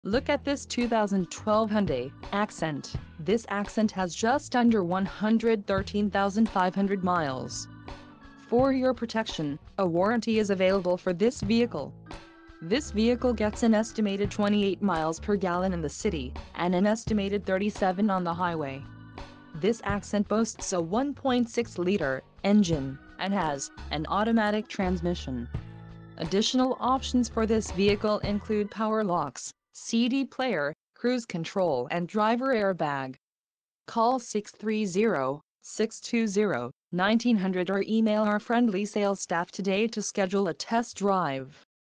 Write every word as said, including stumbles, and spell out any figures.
Look at this two thousand twelve Hyundai Accent. This Accent has just under one hundred thirteen thousand five hundred miles. For your protection, a warranty is available for this vehicle. This vehicle gets an estimated twenty-eight miles per gallon in the city, and an estimated thirty-seven on the highway. This Accent boasts a one point six liter engine, and has an automatic transmission. Additional options for this vehicle include power locks, C D player, cruise control and driver airbag. Call six three zero, six two zero, one nine zero zero or email our friendly sales staff today to schedule a test drive.